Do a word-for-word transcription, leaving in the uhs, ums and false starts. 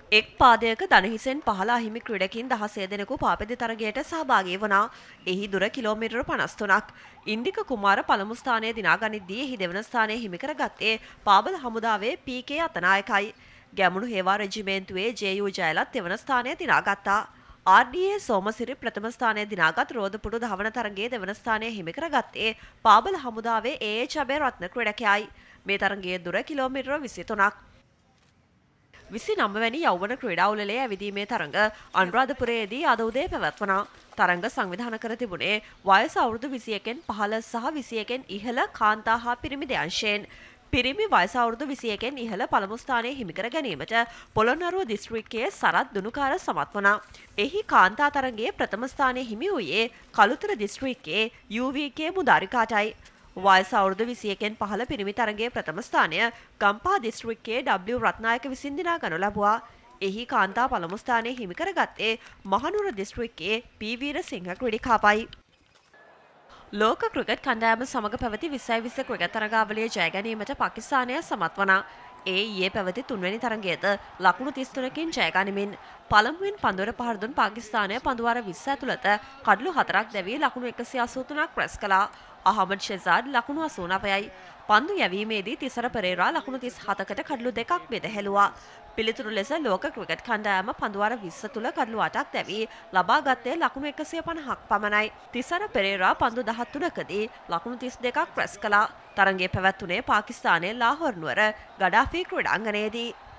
එක් පාදයක දණහිසෙන් පහළ අහිමි ක්‍රීඩකින් දහසය දෙනෙකු පාපෙදි තරගයට සහභාගී වුණා. එහි දුර කිලෝමීටර පනස් තුනක්. ඉන්දික කුමාර පළමු ස්ථානය දිනා ගනිද්දී එහි දෙවන ස්ථානය හිමි කරගත්තේ පාබල හමුදාවේ පී.කේ අතනායකයි. ගැමුණු හේවා රෙජිමේන්තුවේ ජේ.යූ ජයලත් දෙවන ස්ථානය දිනාගත්තා. ආර්.ඩී.ඒ සෝමසිරි ප්‍රථම ස්ථානය දිනාගත් රෝදපුඩු ධවන තරගයේ දෙවන ස්ථානය හිමි කරගත්තේ පාබල හමුදාවේ ඒ.ඒච්. අබේරත්න ක්‍රීඩකයයි. මේ තරගයේ දුර කිලෝමීටර විසි තුනක්. විසිනම වැනි යෞවන ක්‍රීඩාවුලේ ඇවිදීමේ තරඟ අනුරාධපුරයේදී අද උදේ පැවැත්වුණා. තරඟ සංවිධානය කර තිබුණේ වයස අවුරුදු විසි එකෙන් පහළ සහ විසි එකෙන් ඉහළ කාන්තා හා පිරිමි දෙඅංශයෙන්. පිරිමි වයස අවුරුදු විසි එකෙන් ඉහළ පළමු ස්ථානය හිමි කර ගැනීමට පොළොන්නරුව දිස්ත්‍රික්කයේ සරත් දුනුකාර සමත් වුණා. එහි කාන්තා තරඟයේ ප්‍රථම ස්ථානය හිමි වූයේ කළුතර දිස්ත්‍රික්කයේ යූ.වී.කේ මුදාරිකාටයි. වයස අවුරුදු විසි එකෙන් පහළ පිරිමි තරගයේ ප්‍රථම ස්ථානය ගම්පහ දිස්ත්‍රික්කයේ ඩබ්ලිව් රත්නායක විසින් දිනා ගනු ලැබුවා. එහි කාන්තා පළමු ස්ථානය හිමි කරගත්තේ මහනුවර දිස්ත්‍රික්කයේ පී වීරසිංහ ක්‍රීඩිකාවයි. ලෝක ක්‍රිකට් කණ්ඩායම සමග පැවති විස්සයි විස්ස ක්‍රිකට් තරගාවලිය ජය ගැනීමට පාකිස්තානය සමත් වුණා. ඒ ඊයේ පැවති තුන්වැනි තරගයේද ලකුණු තිස් තුනකින් ජය ගනිමින් පළමුවෙන් පන්දුවට පහර දුන් පාකිස්තානය පන්දුවාර විස්ස ඇතුළත කඩලු හතරක් දැවී ලකුණු එකසිය අසූ තුනක් රැස් කළා. අහමඩ් ෂෙසාඩ් ලකුණු අසූ නවයයි. පන්දු යැවීමේදී තිසර පෙරේරා ලකුණු තිස් හතකට කඩලු දෙකක් බෙදහැලුවා. පිළිතුරු ලෙස ලෝක ක්‍රිකට් කණ්ඩායම පන්දුවාර විස්ස තුල කඩලු අටක් දැවී ලබා ගත්තේ ලකුණු එකසිය පනහක් පමණයි. තිසර පෙරේරා පන්දු දහතුනකදී ලකුණු තිස් දෙකක් රැස් කළා. තරගයේ පැවැත්වුණේ පාකිස්තානයේ ලාහෝර් නුවර ගඩාෆී ක්‍රීඩාංගණයේදී.